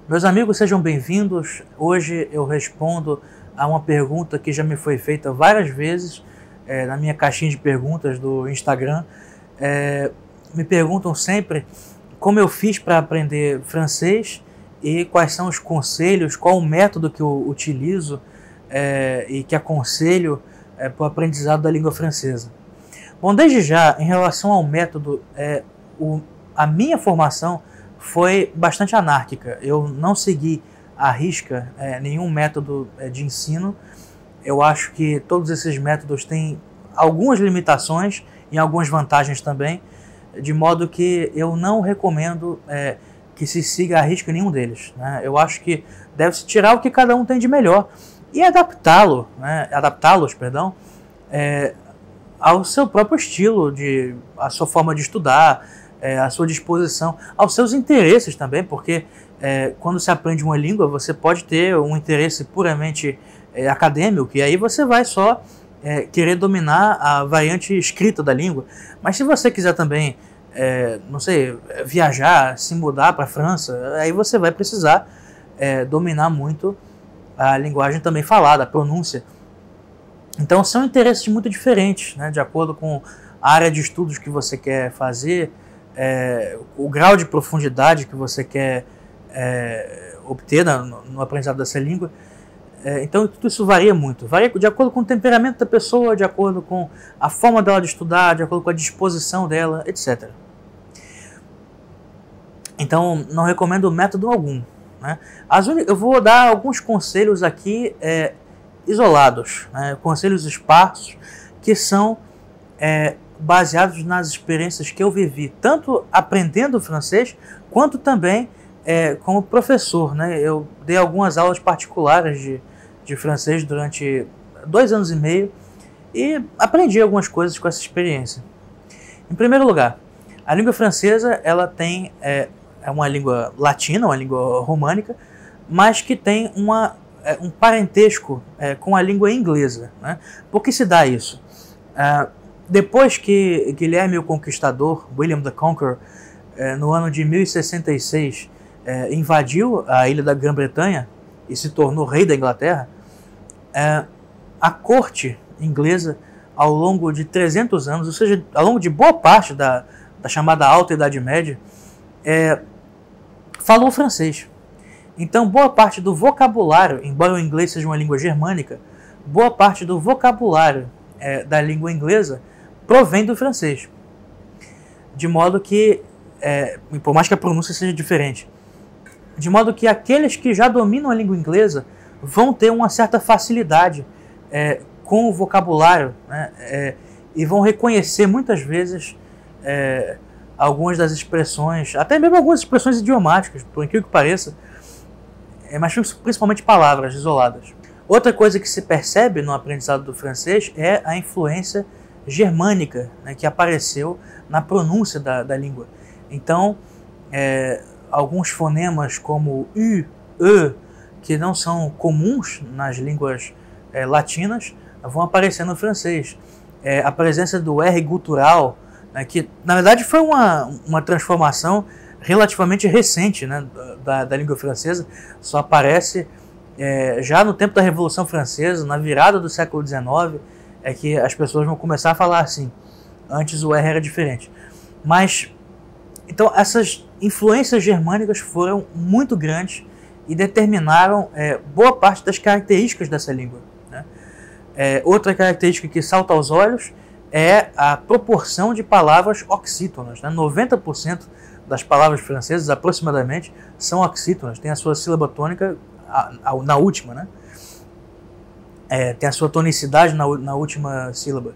Meus amigos, sejam bem-vindos. Hoje eu respondo a uma pergunta que já me foi feita várias vezes na minha caixinha de perguntas do Instagram. Me perguntam sempre como eu fiz para aprender francês e quais são os conselhos, qual o método que eu utilizo e que aconselho para o aprendizado da língua francesa. Bom, desde já, em relação ao método, a minha formação foi bastante anárquica. Eu não segui à risca nenhum método de ensino. Eu acho que todos esses métodos têm algumas limitações e algumas vantagens também, de modo que eu não recomendo que se siga à risca nenhum deles, né? Eu acho que deve-se tirar o que cada um tem de melhor e adaptá-los, ao seu próprio estilo, à sua forma de estudar, à sua disposição, aos seus interesses também, porque quando se aprende uma língua, você pode ter um interesse puramente acadêmico, e aí você vai só querer dominar a variante escrita da língua. Mas se você quiser também, não sei, viajar, se mudar para a França, aí você vai precisar dominar muito a linguagem também falada, a pronúncia. Então são interesses muito diferentes, né, de acordo com a área de estudos que você quer fazer, o grau de profundidade que você quer obter no aprendizado dessa língua. Então tudo isso varia muito, varia de acordo com o temperamento da pessoa, de acordo com a forma dela de estudar, de acordo com a disposição dela, etc. Então não recomendo método algum, né? Eu vou dar alguns conselhos aqui isolados, né? Conselhos esparsos que são baseados nas experiências que eu vivi, tanto aprendendo francês, quanto também como professor, né? Eu dei algumas aulas particulares de francês durante 2 anos e meio e aprendi algumas coisas com essa experiência. Em primeiro lugar, a língua francesa ela tem uma língua latina, uma língua românica, mas que tem um parentesco com a língua inglesa, né? Por que se dá isso? Depois que Guilherme o Conquistador, William the Conqueror, no ano de 1066, invadiu a ilha da Grã-Bretanha e se tornou rei da Inglaterra, a corte inglesa, ao longo de 300 anos, ou seja, ao longo de boa parte da chamada Alta Idade Média, falou francês. Então, boa parte do vocabulário, embora o inglês seja uma língua germânica, boa parte do vocabulário da língua inglesa provém do francês. De modo que, por mais que a pronúncia seja diferente, de modo que aqueles que já dominam a língua inglesa vão ter uma certa facilidade com o vocabulário, né, e vão reconhecer muitas vezes algumas das expressões, até mesmo algumas expressões idiomáticas, por incrível que pareça, mas principalmente palavras isoladas. Outra coisa que se percebe no aprendizado do francês é a influência germânica, né, que apareceu na pronúncia da língua. Então, alguns fonemas como U, E, que não são comuns nas línguas latinas, vão aparecer no francês. A presença do R gutural, né, que na verdade foi uma transformação relativamente recente, né, da língua francesa, só aparece já no tempo da Revolução Francesa, na virada do século XIX, que as pessoas vão começar a falar assim. Antes o R era diferente. Mas, então, essas influências germânicas foram muito grandes e determinaram boa parte das características dessa língua, né? Outra característica que salta aos olhos é a proporção de palavras oxítonas, né? 90% das palavras francesas, aproximadamente, são oxítonas, tem a sua sílaba tônica na última, né? Tem a sua tonicidade na última sílaba.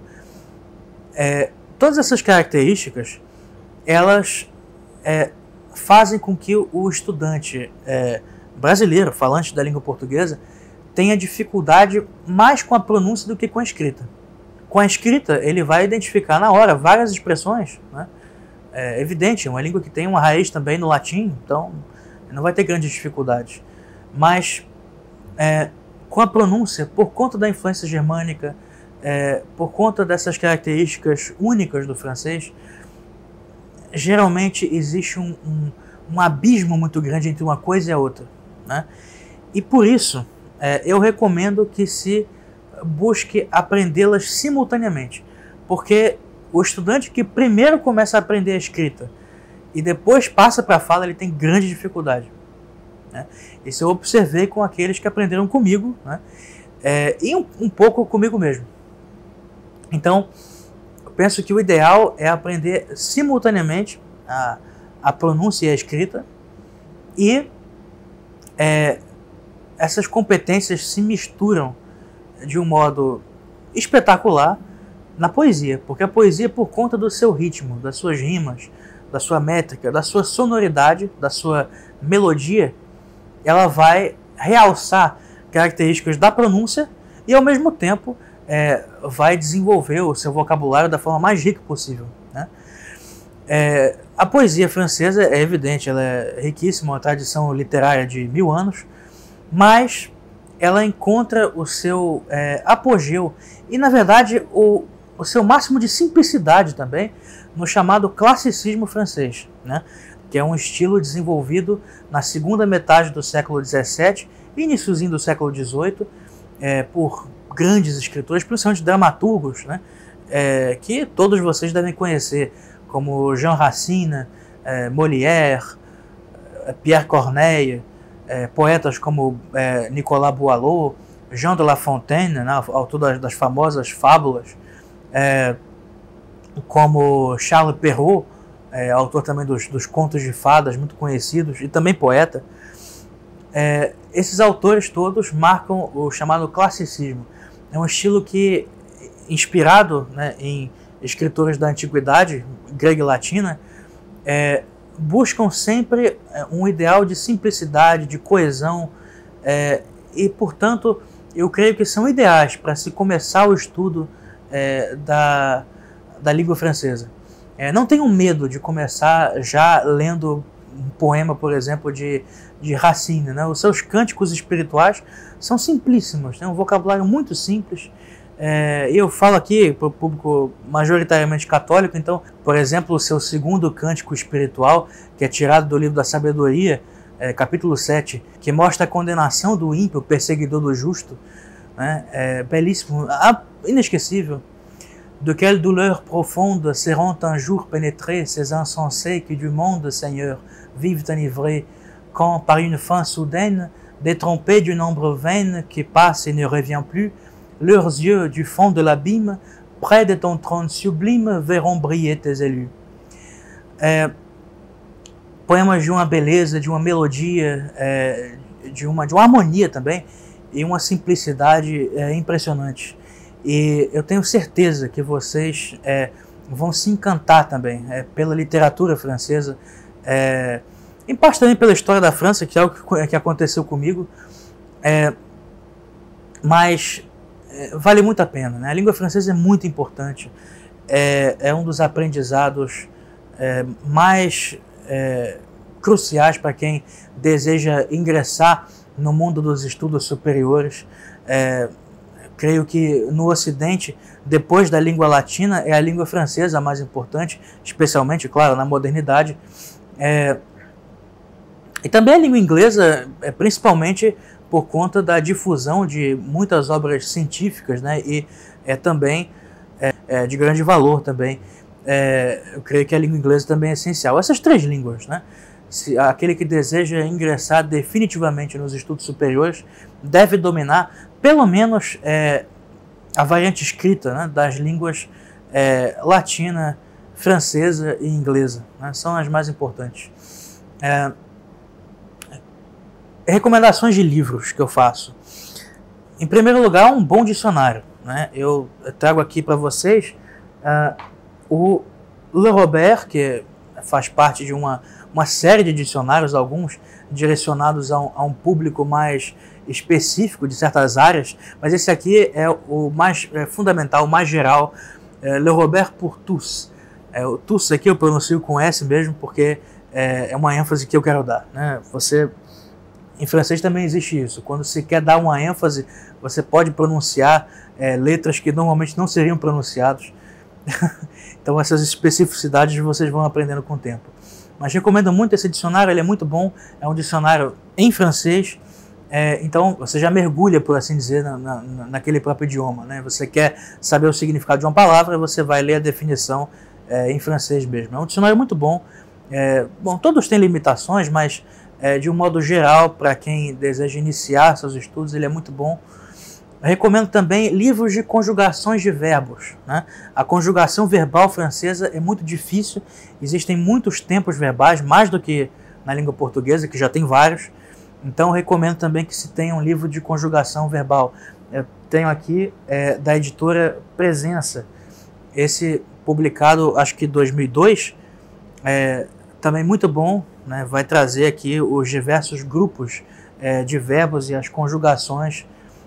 Todas essas características, elas fazem com que o estudante brasileiro, falante da língua portuguesa, tenha dificuldade mais com a pronúncia do que com a escrita. Com a escrita, ele vai identificar na hora várias expressões, né? É evidente, é uma língua que tem uma raiz também no latim, então não vai ter grandes dificuldades. Mas com a pronúncia, por conta da influência germânica, por conta dessas características únicas do francês, geralmente existe um abismo muito grande entre uma coisa e a outra. né? E por isso eu recomendo que se busque aprendê-las simultaneamente, porque o estudante que primeiro começa a aprender a escrita e depois passa para a fala, ele tem grande dificuldade, né? Isso eu observei com aqueles que aprenderam comigo, né? E um pouco comigo mesmo. Então, eu penso que o ideal é aprender simultaneamente a pronúncia e a escrita, e essas competências se misturam de um modo espetacular na poesia, porque a poesia, por conta do seu ritmo, das suas rimas, da sua métrica, da sua sonoridade, da sua melodia, ela vai realçar características da pronúncia e, ao mesmo tempo, vai desenvolver o seu vocabulário da forma mais rica possível, né? A poesia francesa é evidente, ela é riquíssima, uma tradição literária de 1000 anos, mas ela encontra o seu apogeu e, na verdade, o seu máximo de simplicidade também no chamado classicismo francês, né? Que é um estilo desenvolvido na segunda metade do século XVII e iniciozinho do século XVIII por grandes escritores, principalmente dramaturgos, né? Que todos vocês devem conhecer, como Jean Racine, Molière, Pierre Corneille, poetas como Nicolas Boileau, Jean de La Fontaine, né, autor das famosas fábulas, como Charles Perrault, autor também dos contos de fadas, muito conhecidos, e também poeta. Esses autores todos marcam o chamado classicismo. É um estilo que, inspirado, né, em escritores da antiguidade, grega e latina, buscam sempre um ideal de simplicidade, de coesão, e, portanto, eu creio que são ideais para se começar o estudo da língua francesa. Não tenham medo de começar já lendo um poema, por exemplo, de Racine, né? Os seus cânticos espirituais são simplíssimos, tem um vocabulário muito simples. Eu falo aqui para o público majoritariamente católico, então, por exemplo, o seu segundo cântico espiritual, que é tirado do livro da Sabedoria, capítulo 7, que mostra a condenação do ímpio, perseguidor do justo, né? Belíssimo, inesquecível. De quelle douleur profonde seront un jour pénétrés ces insensés qui du monde, Seigneur, vivent enivrés, quand par une fin soudaine, détrompés d'une ombre vaine qui passe et ne revient plus, leurs yeux du fond de l'abîme, près de ton trône sublime, verront briller tes élus. Poemas de uma beleza, de uma melodia, de uma harmonia também, e uma simplicidade impressionante. E eu tenho certeza que vocês vão se encantar também pela literatura francesa, em parte também pela história da França, que é algo que aconteceu comigo, mas vale muito a pena, né? A língua francesa é muito importante, é um dos aprendizados mais cruciais para quem deseja ingressar no mundo dos estudos superiores. Creio que no Ocidente, depois da língua latina, é a língua francesa a mais importante, especialmente, claro, na modernidade. E também a língua inglesa, principalmente por conta da difusão de muitas obras científicas, né? E também de grande valor também. Eu creio que a língua inglesa também é essencial. Essas três línguas, né? Aquele que deseja ingressar definitivamente nos estudos superiores deve dominar pelo menos a variante escrita, né, das línguas latina, francesa e inglesa, né? São as mais importantes. Recomendações de livros que eu faço. Em primeiro lugar, um bom dicionário, né? Eu trago aqui para vocês o Le Robert, que faz parte de uma série de dicionários, alguns direcionados a um público mais específico de certas áreas, mas esse aqui é o mais fundamental, o mais geral, Le Robert pour tous. O tous aqui eu pronuncio com S mesmo, porque é uma ênfase que eu quero dar, né? Em francês também existe isso. Quando se quer dar uma ênfase, você pode pronunciar letras que normalmente não seriam pronunciadas. Então essas especificidades vocês vão aprendendo com o tempo. Mas recomendo muito esse dicionário, ele é muito bom, é um dicionário em francês, então você já mergulha, por assim dizer, naquele próprio idioma, né? Você quer saber o significado de uma palavra, você vai ler a definição em francês mesmo. É um dicionário muito bom. Bom, todos têm limitações, mas de um modo geral, para quem deseja iniciar seus estudos, ele é muito bom. Eu recomendo também livros de conjugações de verbos, né? A conjugação verbal francesa é muito difícil, existem muitos tempos verbais, mais do que na língua portuguesa, que já tem vários. Então eu recomendo também que se tenha um livro de conjugação verbal. Eu tenho aqui da editora Presença, esse publicado acho que em 2002, também muito bom, né? Vai trazer aqui os diversos grupos de verbos e as conjugações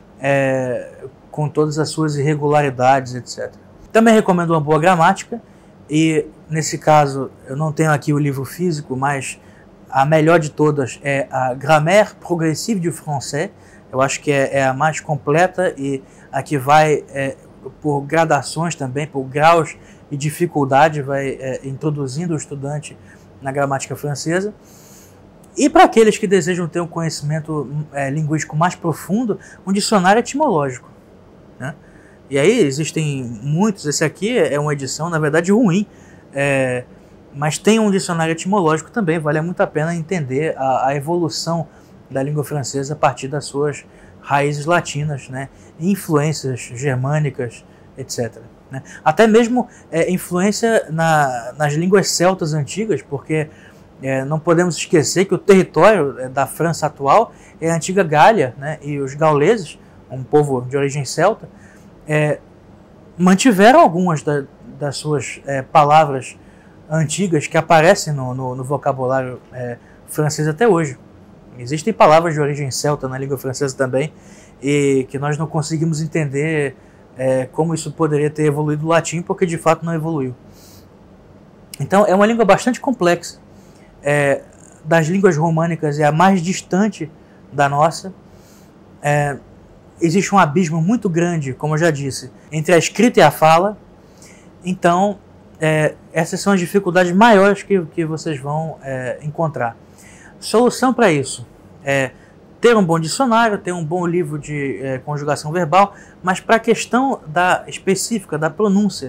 com todas as suas irregularidades, etc. Também recomendo uma boa gramática, e nesse caso eu não tenho aqui o livro físico, mas a melhor de todas é a Grammaire Progressive du Français. Eu acho que é a mais completa e a que vai por gradações também, por graus de dificuldade, vai introduzindo o estudante na gramática francesa. E para aqueles que desejam ter um conhecimento linguístico mais profundo, um dicionário etimológico, né? E aí existem muitos, esse aqui é uma edição, na verdade, ruim, mas tem um dicionário etimológico também, vale muito a pena entender a evolução da língua francesa a partir das suas raízes latinas, né? Influências germânicas, etc. Né? Até mesmo influência nas línguas celtas antigas, porque não podemos esquecer que o território da França atual é a antiga Gália, né? E os gauleses, um povo de origem celta, mantiveram algumas das suas palavras antigas que aparecem no vocabulário francês até hoje. Existem palavras de origem celta na língua francesa também, e que nós não conseguimos entender como isso poderia ter evoluído do latim, porque de fato não evoluiu. Então é uma língua bastante complexa. Das línguas românicas é a mais distante da nossa. Existe um abismo muito grande, como eu já disse, entre a escrita e a fala. Então, essas são as dificuldades maiores que vocês vão encontrar. Solução para isso é ter um bom dicionário, ter um bom livro de conjugação verbal, mas para a questão específica da pronúncia,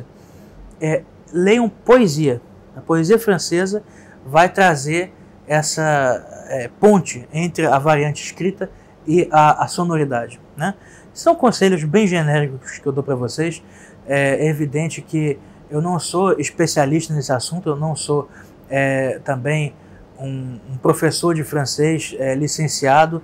leiam poesia. A poesia francesa vai trazer essa ponte entre a variante escrita e a sonoridade, né? São conselhos bem genéricos que eu dou para vocês. É evidente que eu não sou especialista nesse assunto, eu não sou também um professor de francês licenciado,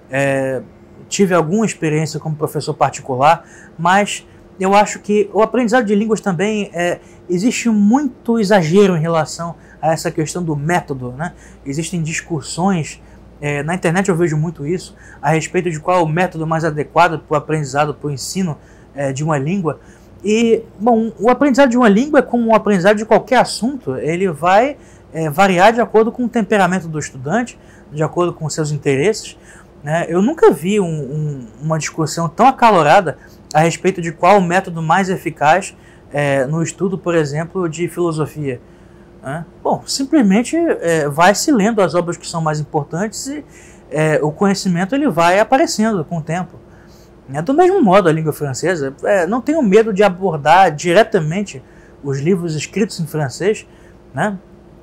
tive alguma experiência como professor particular, mas eu acho que o aprendizado de línguas também existe muito exagero em relação a essa questão do método, né? Existem discussões, na internet eu vejo muito isso, a respeito de qual é o método mais adequado para o aprendizado, para o ensino de uma língua. E, bom, o aprendizado de uma língua é como o aprendizado de qualquer assunto, ele vai variar de acordo com o temperamento do estudante, de acordo com seus interesses, né? Eu nunca vi uma discussão tão acalorada a respeito de qual o método mais eficaz no estudo, por exemplo, de filosofia. Bom, simplesmente vai se lendo as obras que são mais importantes e o conhecimento ele vai aparecendo com o tempo. Do mesmo modo, a língua francesa, não tenho medo de abordar diretamente os livros escritos em francês, né?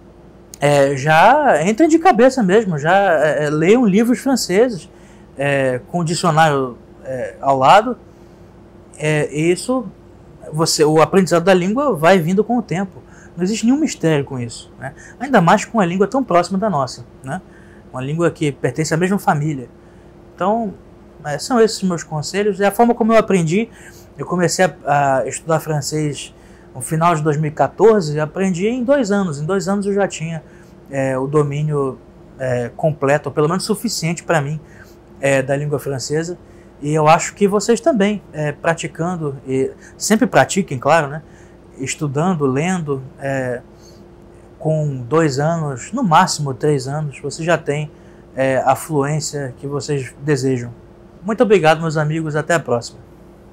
Já entrem de cabeça mesmo, já leiam livros franceses com dicionário ao lado. Isso, o aprendizado da língua vai vindo com o tempo. Não existe nenhum mistério com isso, né? Ainda mais com uma língua tão próxima da nossa, né? Uma língua que pertence à mesma família. Então, são esses meus conselhos. E a forma como eu aprendi, eu comecei a estudar francês no final de 2014 e aprendi em 2 anos. Em 2 anos eu já tinha o domínio completo, ou pelo menos suficiente para mim, da língua francesa. E eu acho que vocês também, praticando, e sempre pratiquem, claro, né? Estudando, lendo, com 2 anos, no máximo 3 anos, você já tem a fluência que vocês desejam. Muito obrigado, meus amigos, até a próxima.